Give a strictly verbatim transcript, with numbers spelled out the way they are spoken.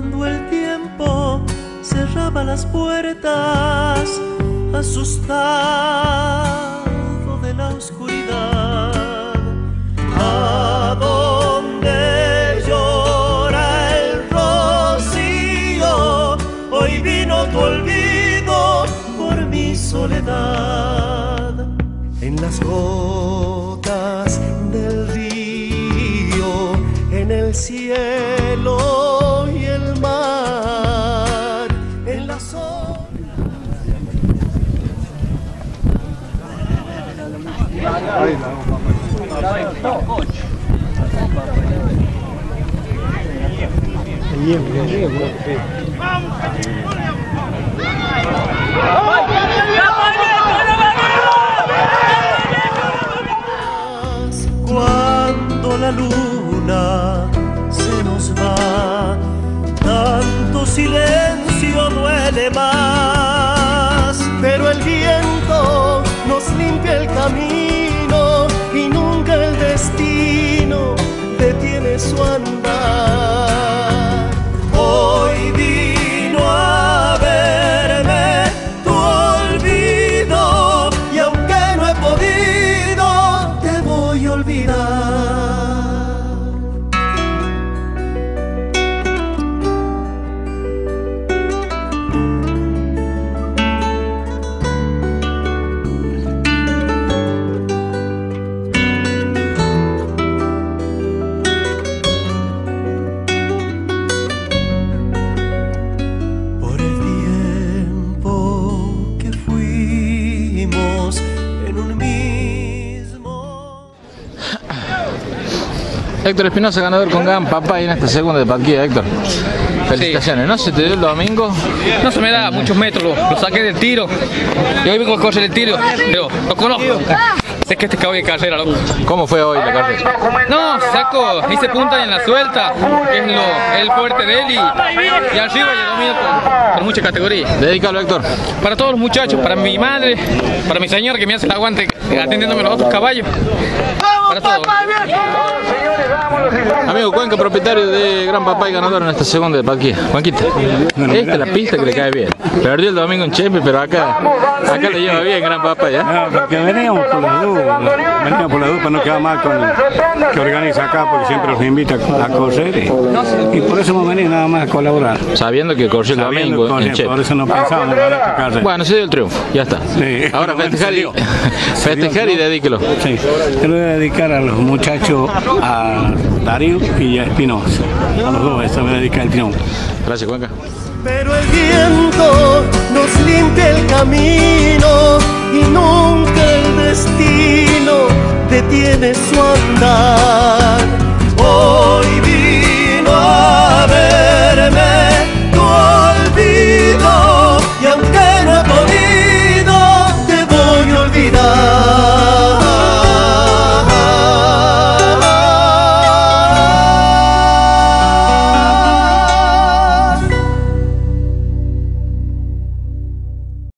cuando el tiempo cerraba las puertas, asustado de la oscuridad. ¿A dónde llora el rocío? Hoy vino tu olvido por mi soledad. En las gotas del río, en el cielo y el mar, en la sombra. Cuando la luna se nos va, tanto silencio duele más, pero el viento nos limpia el camino y nunca el destino detiene su andar. Hoy vino a verme tu olvido y aunque no he podido, te voy a olvidar. Héctor Espinosa, ganador con Gran Papay en esta segunda de Paquía. Héctor, felicitaciones. Sí. ¿No se te dio el domingo? No se me da muchos metros, lo, lo saqué del tiro. Y hoy vengo a correr el tiro, pero lo conozco. Sé que este caballo de carrera, loco. ¿Cómo fue hoy la carrera? No, saco, hice punta en la suelta, que es lo, el fuerte de él, y, y arriba ya domino con, con mucha categoría. Dedícalo, Héctor. Para todos los muchachos, para mi madre, para mi señor que me hace el aguante atendiéndome los otros caballos. Para todos. Amigo Cuenca, propietario de Gran Papay, ganador en esta segunda de Paquía. Juanquita, esta es la pista que le cae bien. Perdió el domingo en Chepe, pero acá, acá le lleva bien Gran Papay, ¿eh? No, porque veníamos por las dudas, veníamos por las dudas para no quedar mal con el que organiza acá, porque siempre nos invita a correr y, y por eso hemos venido nada más a colaborar. Sabiendo que corrió el domingo en Chepe. Por eso no pensábamos en esta carrera. Bueno, se dio el triunfo, ya está. Sí. Ahora festejar y, festejar y dedíquelo. Sí, yo lo voy a dedicar a los muchachos, a Darío y a Espinosa. A los dos, eso voy a dedicar el triunfo. Gracias, Cuenca. Pero el viento nos limpia el camino y nunca el destino detiene su andar. Hoy vino a verme